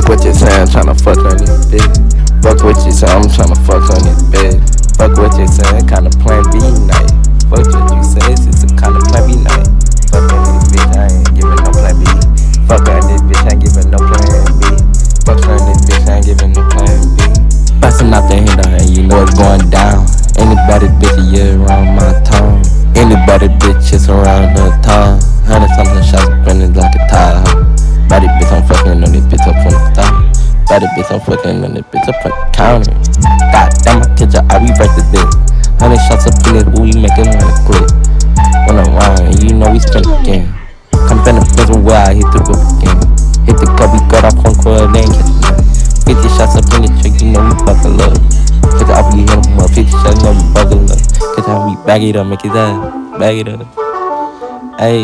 Fuck what you say, I'm tryna fuck on this bitch. Fuck what you say, I'm tryna fuck on this bitch. Fuck what you say, kinda plan B night. Fuck what you say, it's a kinda plan B night. Fuck on this bitch, I ain't giving no plan B. Fuck on this bitch, I ain't giving no plan B. Fuck on this bitch, I ain't giving no plan B. Bustin' out the window and you know it's going down. Anybody bitch a year around my tongue. Anybody bitch is around the town. 100-something shots burning like a tire. Body bitch, I'm fucking on this bitch up from the start. Body bitch, I'm fucking on this bitch up from the counter. God damn, I catch ya, I reverse the bitch. 100 shots up in it, we making one click. When I'm around, and you know we spin again. Come in the prison where I hit the roof again. Hit the cup, we got off on coil, they ain't catch nothing. 50 shots up in the trick, you know we buckle up. Catch the up, we hit them up. 50 shots, you know we buckle up. Catch how we bag it up, make it up, bag it up. Ayy.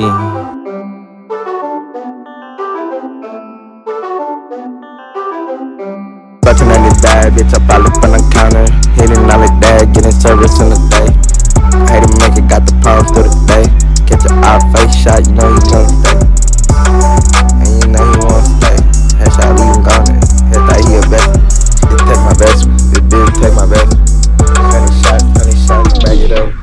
Fucking on this bad bitch, I probably put on the counter. Hitting all the bag, getting service in the day. I hate to make it, got the pounds through the day. Catch your eye face shot, you know you gonna stay. And you know you won't stay. Headshot, leave him gone. Head thought he a best. Just take my best. This bitch take my best. 100 shots, bag it up.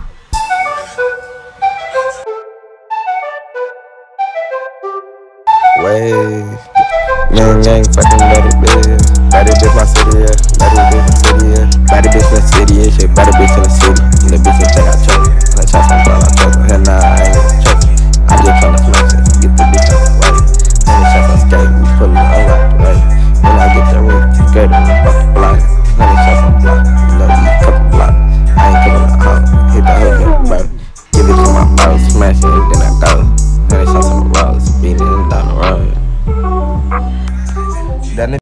Wave. Young gang, fucking let it bitch. Body bitch my city, yeah. Body bitch my city, yeah. Body bitch in the city, yeah. Shit, body bitch in the city. And the bitch think I chose.